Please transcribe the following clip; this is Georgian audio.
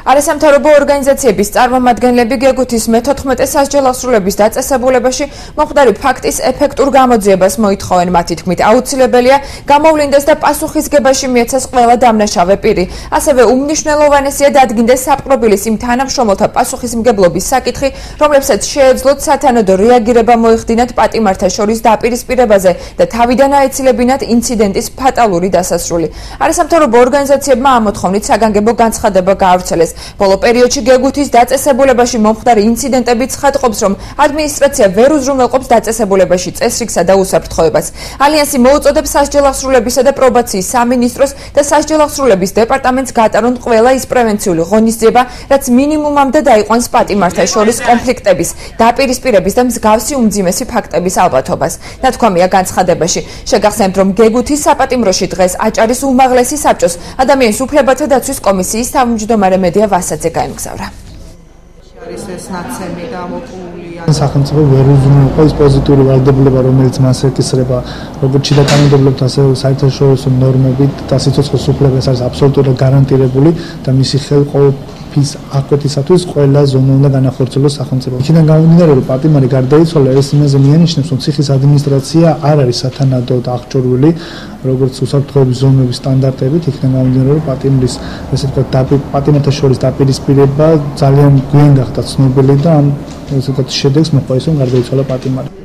არასამთავრობო ორგანიზაციების წარმომადგენლები გეგუთის მე-14 სასჯელ აღსრულების დაწესებულებაში მომხდარი ფაქტის ეფექტურ გამოძიებას მოითხოვენ. მათი თქმით, აუცილებელია გამოვლინდეს და პასუხისგებაში მიეცეს ყველა დამნაშავე პირი. ასევე უმნიშვნელოვანესია დადგინდეს საპყრობილის იმ თანამშრომელთა პასუხისმგებლობის საკითხი, რომლებსაც შეეძლოთ სათანადო რეაგირება მოეხდინათ პატიმართა შორის დაპირისპირებაზე და თავიდან აეცილებინათ ინციდენტის ფატალური დასასრული. არასამთავრობო ორგანიზაციებმა ამ მოთხოვნით საგანგებო განცხადება გაავრცელეს. ბოლო პერიოდში გეგუთის დაწესებულებაში მომხდარი ინციდენტები ცხადყოფს, რომ ადმინისტრაცია ვერ უზრუნველყოფს დაწესებულებაში წესრიგსა და უსაფრთხოებას. ალიანსი მოუწოდებს სასჯელ აღსრულებისა და პრობაციის სამინისტროს და სასჯელ აღსრულების დეპარტამენტს გატარონ ყველა ის პრევენციული ღონისძიება, რაც მინიმუმამდე დაიყვანს პატიმართა შორის კონფლიქტების, დაპირისპირების და მსგავსი უმძიმესი ფაქტების ალბათობას. ნათქვამია განცხადებაში. შეგახსენებთ, რომ გეგუთის საპატიმროში დღეს აჭარის უმაღლესი საბჭოს ადამიანის უფლებათა დაცვის კომისიის თავმჯდომარე მედია ვასაძე გაემგზავრა. არის ეს ნაცემი გამოკვლია. სახელმწიფო ვერ უზრუნველყოფს პოზიტიური ვალდებულება, რომელიც მას ეკისრება, როგორც შიდა კანონმდებლობთ, ასევე საერთაშორისო ნორმებით და სიცოცხლის უფლებას არის აბსოლუტურად გარანტირებული და მისი ხელყოფის აკვეთისათვის ყველა ზონა უნდა განახორციელოს სახელმწიფო. იქიდან გამომდინარე, რომ პატიმარი გარდაიცვალა, ეს იმაზე მიანიშნებს, რომ ციხის ადმინისტრაცია არ არის სათანადოდ აღჭურვილი, როგორც უსაფრთხოების ზონების სტანდარტებით, იქიდან გამომდინარე, რომ პატიმრის, ესე ვთქვათ, პატიმართა შორის დაპირისპირება ძალიან გვიან გახდა ცნობილი და ამ შედეგს მოყვა ის, რომ გარდაიცვალა პატიმარი.